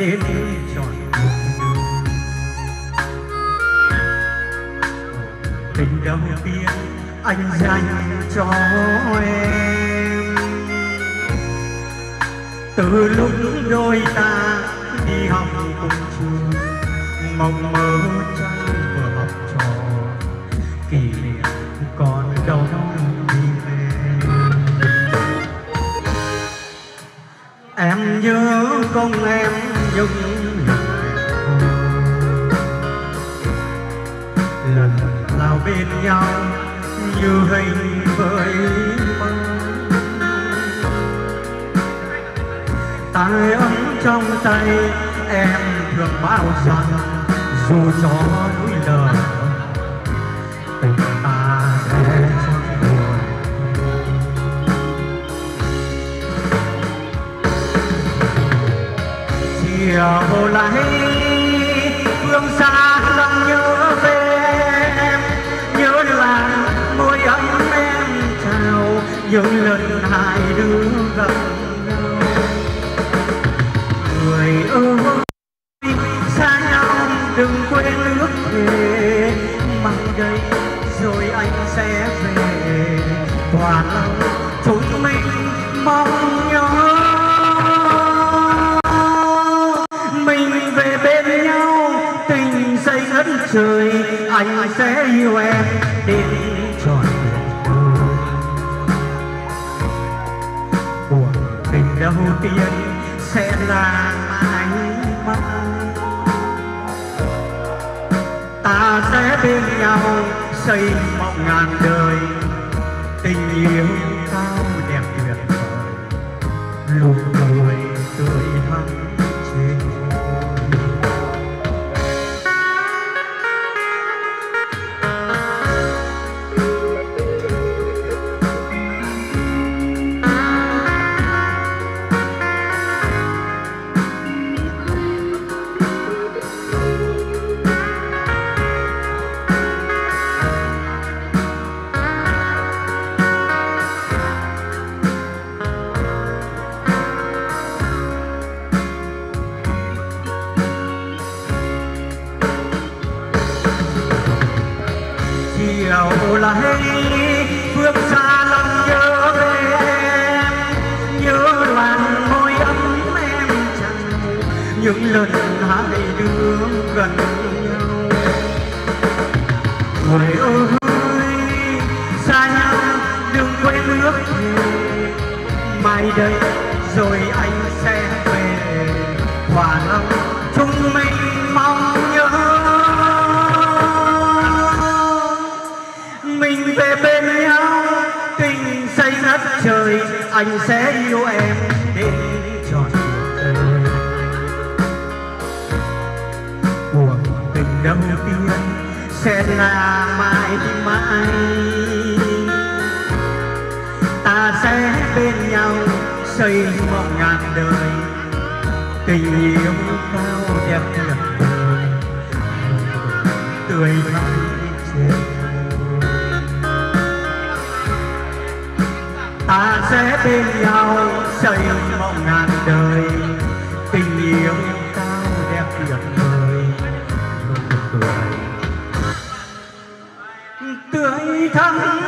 đến trọn tình đầu tiên anh dành cho em. Từ lúc đôi ta đi học cùng trường, mộng mơ trong vừa học trò, kỷ niệm còn đâu đi về. Em nhớ không em nhung lần lao bên nhau như hình với mơ. Tay ấm trong tay em thường bảo rằng dù cho núi lở tình ta sẽ chẳng buồn. Chiều lại phương xa lòng nhớ về em, nhớ là môi ấm em chào những lần hai đứa gặp nhau. Người ơi xa nhau đừng quên nước về, mang đây rồi anh sẽ về. Toàn lòng chúng mình mong nhớ mình về bên nhau, tình xây đất trời anh sẽ yêu em đến trọn đời. Cuộc tình đầu tiên sẽ là mãi mãi, ta sẽ bên nhau xây mộng ngàn đời. Tình yêu cao đẹp tuyệt vời, nụ cười tươi thắm trên chiều lại phương xa lòng nhớ về em, nhớ làn môi ấm em chào những lần hai đứa gần nhau. Người ơi xa nhau đừng quên nước về, mai đây rồi anh sẽ về. Hòa lòng chúng mình mong nhớ mình về bên nhau, tình xây đất trời anh sẽ yêu em đến trọn đời. Cuộc tình đầu tiên sẽ là mãi mãi, ta sẽ bên nhau xây mộng ngàn đời. Tình yêu cao đẹp tuyệt vời, tươi thắm trên ta sẽ bên nhau xây mộng ngàn đời. Tình yêu cao đẹp tuyệt vời, nụ cười tươi thắm